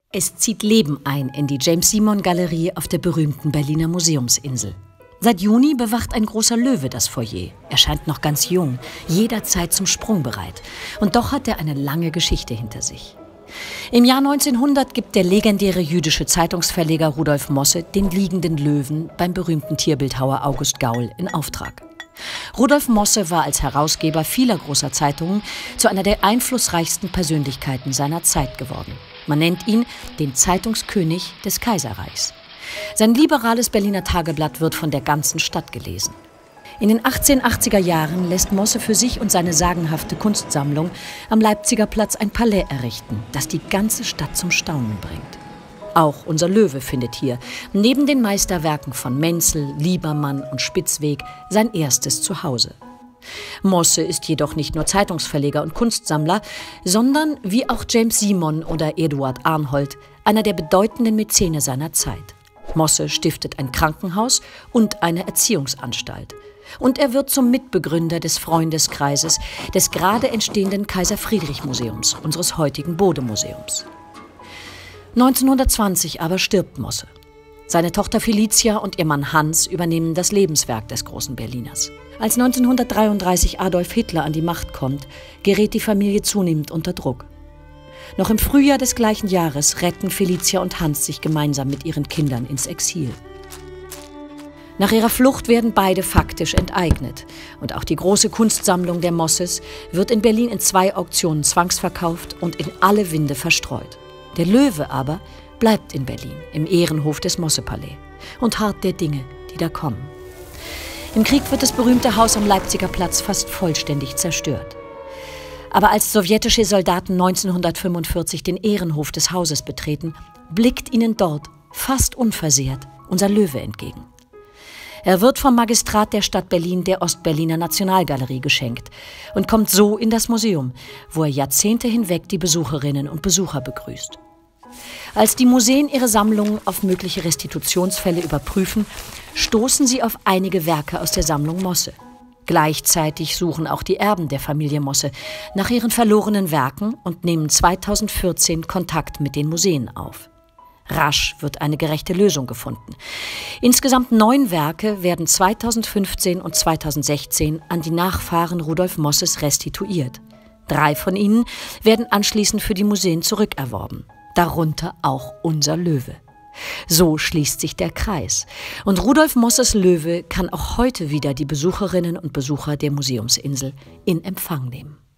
Es zieht Leben ein in die James-Simon-Galerie auf der berühmten Berliner Museumsinsel. Seit Juni bewacht ein großer Löwe das Foyer. Er scheint noch ganz jung, jederzeit zum Sprung bereit. Und doch hat er eine lange Geschichte hinter sich. Im Jahr 1900 gibt der legendäre jüdische Zeitungsverleger Rudolf Mosse den Liegenden Löwen beim berühmten Tierbildhauer August Gaul in Auftrag. Rudolf Mosse war als Herausgeber vieler großer Zeitungen zu einer der einflussreichsten Persönlichkeiten seiner Zeit geworden. Man nennt ihn den Zeitungskönig des Kaiserreichs. Sein liberales Berliner Tageblatt wird von der ganzen Stadt gelesen. In den 1880er Jahren lässt Mosse für sich und seine sagenhafte Kunstsammlung am Leipziger Platz ein Palais errichten, das die ganze Stadt zum Staunen bringt. Auch unser Löwe findet hier, neben den Meisterwerken von Menzel, Liebermann und Spitzweg, sein erstes Zuhause. Mosse ist jedoch nicht nur Zeitungsverleger und Kunstsammler, sondern, wie auch James Simon oder Eduard Arnhold, einer der bedeutenden Mäzene seiner Zeit. Mosse stiftet ein Krankenhaus und eine Erziehungsanstalt. Und er wird zum Mitbegründer des Freundeskreises des gerade entstehenden Kaiser-Friedrich-Museums, unseres heutigen Bode-Museums. 1920 aber stirbt Mosse. Seine Tochter Felicia und ihr Mann Hans übernehmen das Lebenswerk des großen Berliners. Als 1933 Adolf Hitler an die Macht kommt, gerät die Familie zunehmend unter Druck. Noch im Frühjahr des gleichen Jahres retten Felicia und Hans sich gemeinsam mit ihren Kindern ins Exil. Nach ihrer Flucht werden beide faktisch enteignet. Und auch die große Kunstsammlung der Mosses wird in Berlin in 2 Auktionen zwangsverkauft und in alle Winde verstreut. Der Löwe aber bleibt in Berlin, im Ehrenhof des Mosse-Palais und harrt der Dinge, die da kommen. Im Krieg wird das berühmte Haus am Leipziger Platz fast vollständig zerstört. Aber als sowjetische Soldaten 1945 den Ehrenhof des Hauses betreten, blickt ihnen dort, fast unversehrt, unser Löwe entgegen. Er wird vom Magistrat der Stadt Berlin der Ostberliner Nationalgalerie geschenkt und kommt so in das Museum, wo er Jahrzehnte hinweg die Besucherinnen und Besucher begrüßt. Als die Museen ihre Sammlungen auf mögliche Restitutionsfälle überprüfen, stoßen sie auf einige Werke aus der Sammlung Mosse. Gleichzeitig suchen auch die Erben der Familie Mosse nach ihren verlorenen Werken und nehmen 2014 Kontakt mit den Museen auf. Rasch wird eine gerechte Lösung gefunden. Insgesamt 9 Werke werden 2015 und 2016 an die Nachfahren Rudolf Mosses restituiert. 3 von ihnen werden anschließend für die Museen zurückerworben. Darunter auch unser Löwe. So schließt sich der Kreis. Und Rudolf Mosses Löwe kann auch heute wieder die Besucherinnen und Besucher der Museumsinsel in Empfang nehmen.